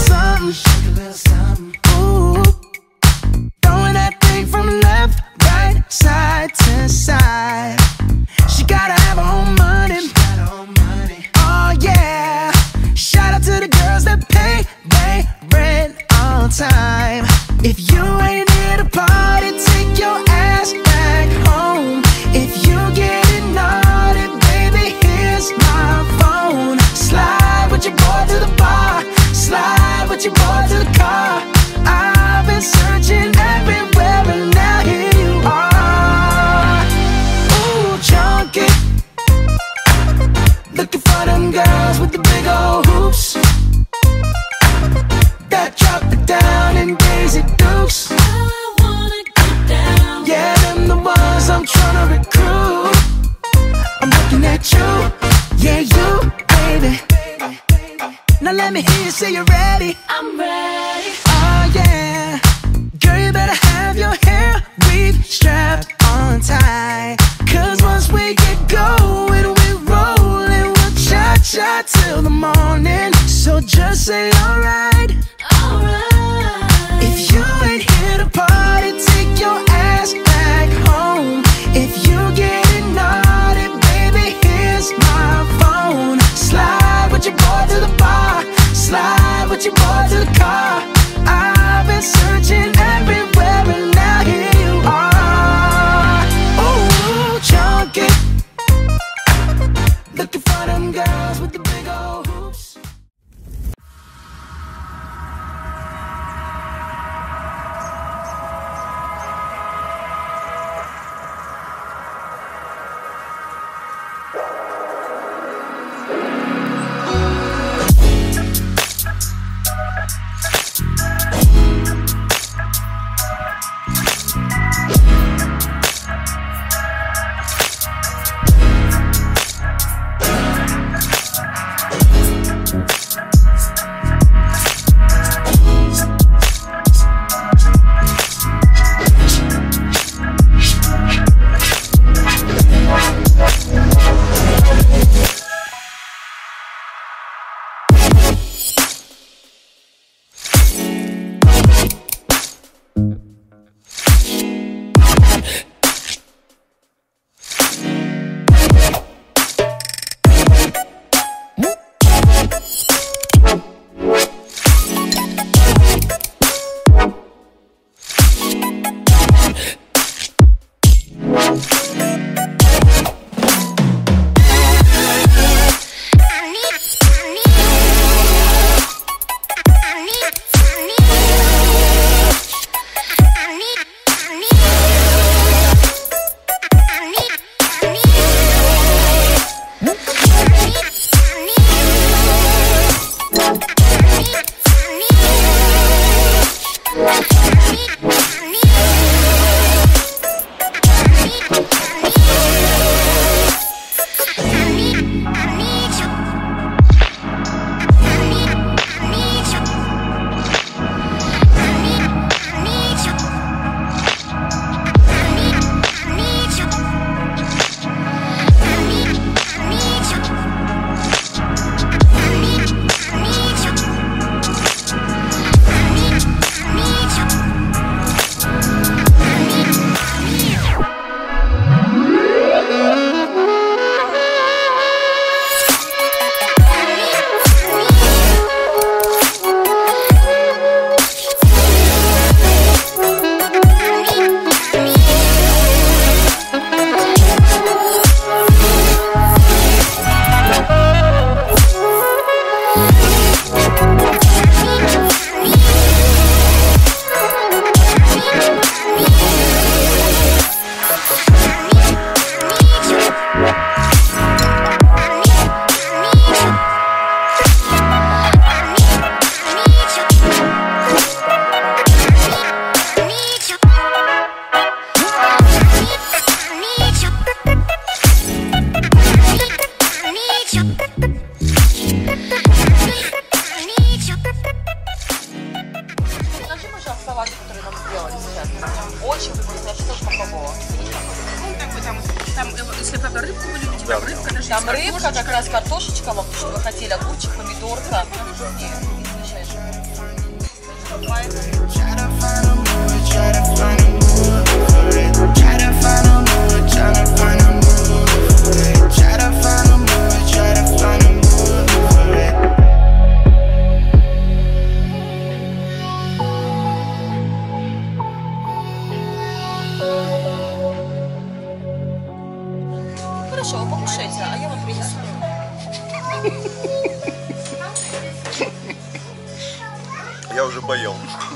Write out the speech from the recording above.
something. Shake a little something. Ooh, throwing that thing from left, right, side to side. She gotta have her own money. Oh yeah. Shout out to the girls that pay their rent on time. If you ain't here to party, take your ass back home. If you getting naughty, baby, here's my phone. Slide with your boy to the bar, slide with your boy to the car. I've been searching everywhere and now here you are. Ooh, junkie, looking for them girls with the big old hoops that drop it down in Daisy Dukes. I wanna get down. Yeah, them the ones I'm tryna recruit. I'm looking at you, yeah, you, baby. Now let me hear you say you're ready. I'm ready. Oh yeah, girl, you better have your hair weave strapped on tight. Cause once we get going, we rollin', we'll cha-cha till the morning. So just say alright. Alright. If you ain't here to party, take your ass back home. If you getting naughty, baby, here's my phone. Slide with your boy to the bar, slide with your boy to the car. I've been searching everywhere and now here you are. Ooh, junkie, looking for them girls with the big old hoops. Очень вкусно, что ж попробовала. Ну, как бы там, если правда рыбку вы любите, там рыбка, даже там рыбка, как раз картошечка, чтобы вы хотели, огурчик, помидорка. Не, не смешаешь. я уже поел.